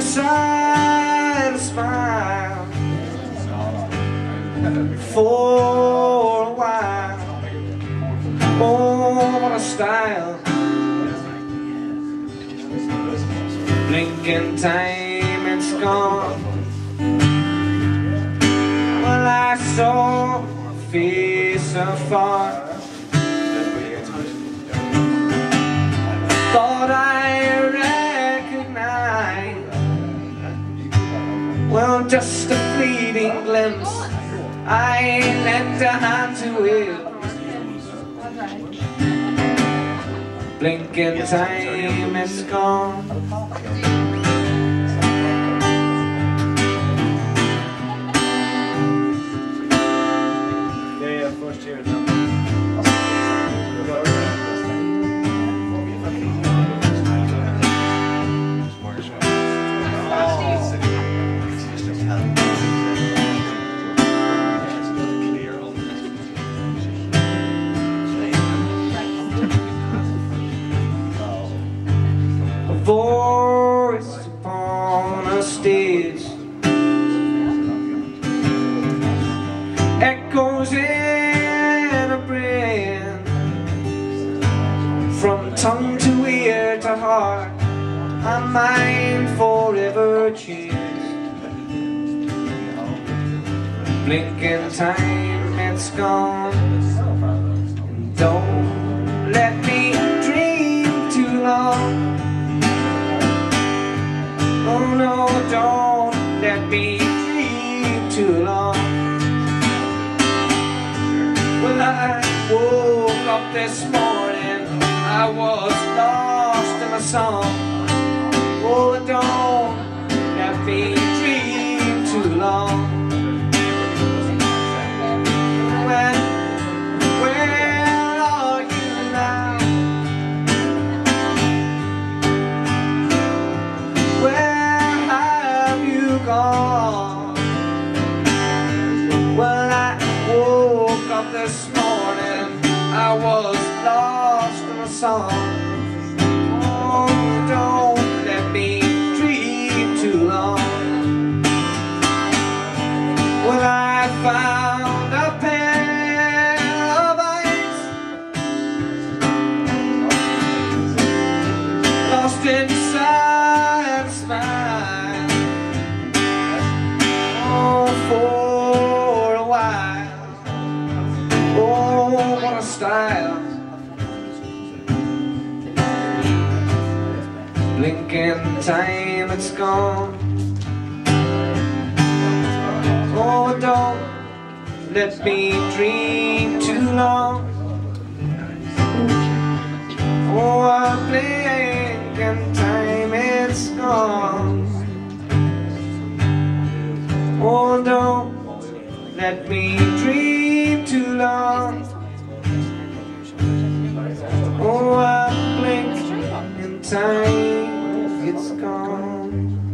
inside a smile for a while. Oh, what a style. Blinking time, it's gone. Well, I saw a face afar. Thought I recognized, well, just a fleeting glimpse. I lent a hand to it. Blinking time, it's gone. Yeah, first year now. Voice upon a stage echoes in a brain, from tongue to ear to heart, a mind forever changed. Blinking time, it's gone. Don't let me dream too long. Oh no, don't let me dream too long. Well, I woke up this morning, I was lost in a song. Oh, don't let me dream too long. Where are you now? Where have you gone? Well, I woke up this morning, I was lost in a song. Oh, don't let me dream too long. Well, I found a pair of eyes lost inside a smile. Oh, for a while. Oh, what a style. Blinking time, it's gone. Oh, don't let me dream too long. Oh, a blinking time, it's gone. Oh, don't let me dream too long. Oh, a blink in time, it's gone.